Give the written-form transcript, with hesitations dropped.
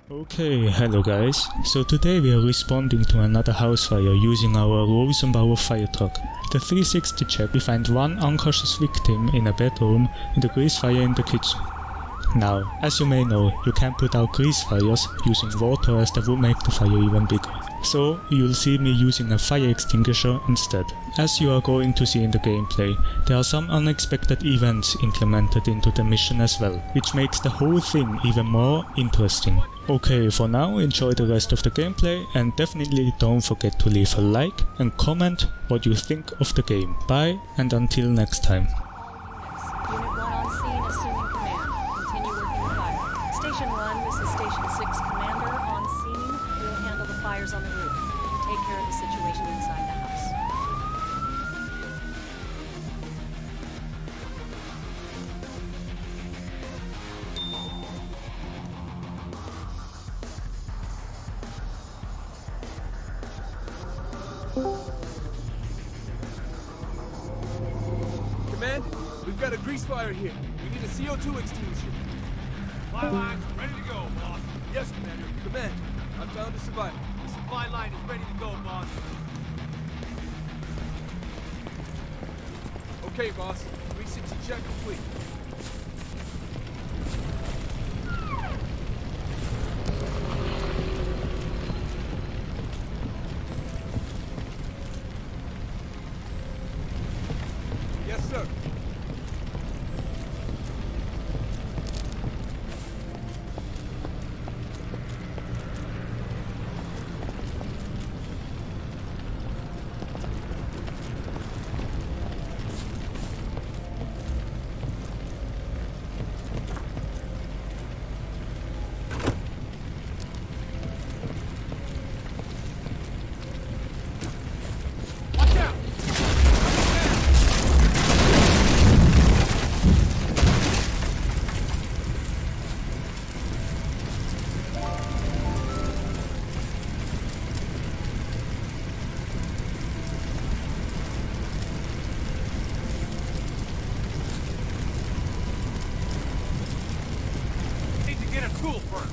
Okay, hello guys. So today we are responding to another house fire using our Rosenbauer fire truck. The 360 check, we find one unconscious victim in a bedroom and a grease fire in the kitchen. Now, as you may know, you can't put out grease fires using water as that would make the fire even bigger. So, you'll see me using a fire extinguisher instead. As you are going to see in the gameplay, there are some unexpected events implemented into the mission as well, which makes the whole thing even more interesting. Okay, for now enjoy the rest of the gameplay and definitely don't forget to leave a like and comment what you think of the game. Bye and until next time. Unit 1 on scene, assuming command. Continue working the fire. Station 1, this is Station 6 Commander on scene. We'll handle the fires on the roof. You take care of the situation inside the house. Command, we've got a grease fire here. We need a CO2 extinguisher. Supply lines ready to go, boss. Yes, Commander. Command, I found a survivor. The supply line is ready to go, boss. Okay, boss. 360 check complete. Yes, sir. Watch out! Need to get a tool first.